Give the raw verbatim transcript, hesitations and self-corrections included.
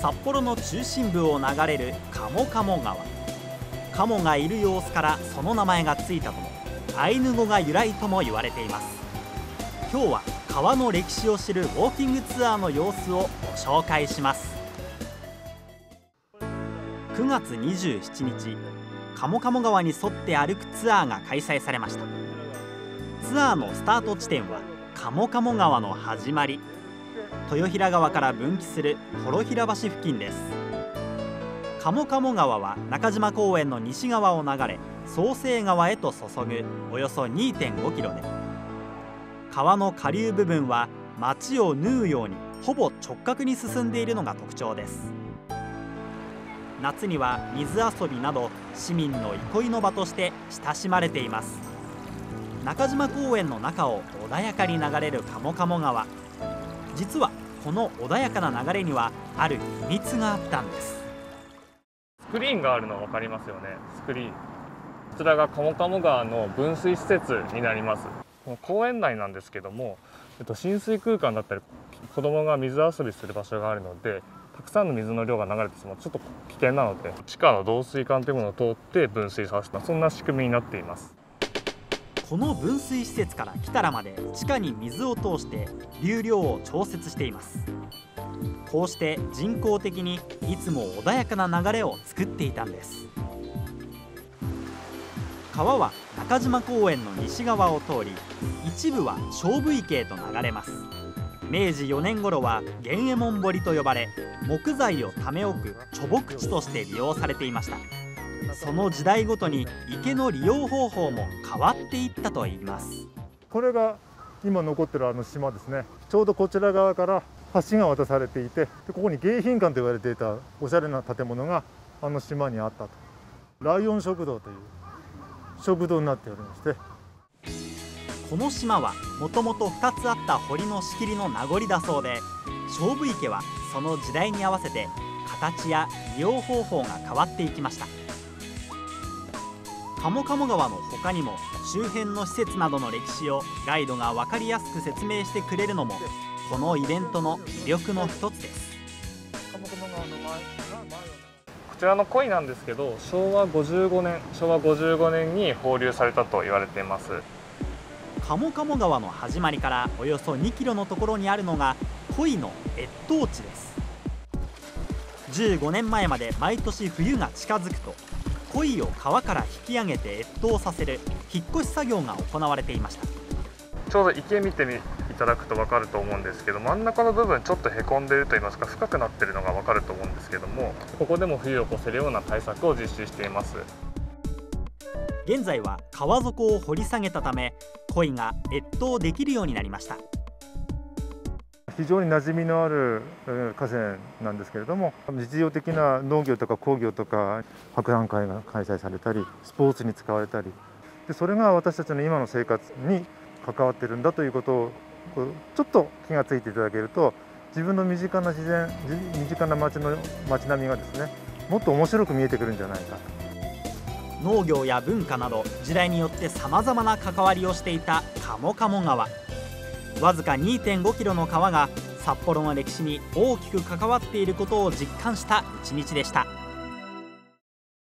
札幌の中心部を流れる鴨鴨川。鴨がいる様子からその名前がついたとも、アイヌ語が由来とも言われています。今日は川の歴史を知るウォーキングツアーの様子をご紹介します。くがつにじゅうしちにち、鴨鴨川に沿って歩くツアーが開催されました。ツアーのスタート地点は鴨鴨川の始まり、豊平川から分岐する幌平橋付近です。鴨鴨川は中島公園の西側を流れ、創成川へと注ぐおよそ にてんごキロで、川の下流部分は町を縫うようにほぼ直角に進んでいるのが特徴です。夏には水遊びなど市民の憩いの場として親しまれています。中島公園の中を穏やかに流れる鴨鴨川、実はこの穏やかな流れにはある秘密があったんです。 スクリーンがあるの分かりますよね。スクリーン、こちらが鴨鴨川の分水施設になります。公園内なんですけども、えっと、浸水空間だったり子どもが水遊びする場所があるので、たくさんの水の量が流れてしまうとちょっと危険なので、地下の導水管というものを通って分水させた、そんな仕組みになっています。 この分水施設から来たらまで地下に水を通して流量を調節しています。こうして人工的にいつも穏やかな流れを作っていたんです。川は中島公園の西側を通り、一部は菖蒲池へと流れます。めいじよねん頃は源右衛門堀と呼ばれ、木材をため置く貯木地として利用されていました。その時代ごとに池の利用方法も変わっていったといいます。 これが今残ってるあの島ですね。ちょうどこちら側から橋が渡されていて、でここに迎賓館と言われていたおしゃれな建物があの島にあったと。ライオン食堂という食堂になっておりまして、 この島はもともとふたつあった堀の仕切りの名残だそうで、菖蒲池はその時代に合わせて形や利用方法が変わっていきました。鴨鴨川の他にも周辺の施設などの歴史をガイドが分かりやすく説明してくれるのもこのイベントの魅力の一つです。 こちらの鯉なんですけど、しょうわごじゅうごねんしょうわごじゅうごねんに放流されたと言われています。 鴨鴨川の始まりからおよそにキロのところにあるのが鯉の越冬地です。じゅうごねんまえまで毎年冬が近づくと鯉を川から引き上げて越冬させる引っ越し作業が行われていました。 ちょうど池見ていただくと分かると思うんですけど、真ん中の部分ちょっとへこんでいるといいますか、深くなっているのが分かると思うんですけども、ここでも冬を越せるような対策を実施しています。 現在は川底を掘り下げたため鯉が越冬できるようになりました。 非常に馴染みのある河川なんですけれども、実用的な農業とか工業とか博覧会が開催されたり、スポーツに使われたりで、それが私たちの今の生活に関わっているんだということをちょっと気がついていただけると、自分の身近な自然、身近な町の町並みがですね、もっと面白く見えてくるんじゃないかと。 農業や文化など時代によってさまざまな関わりをしていた鴨鴨川。わずか にてんごキロの川が札幌の歴史に大きく関わっていることを実感した一日でした。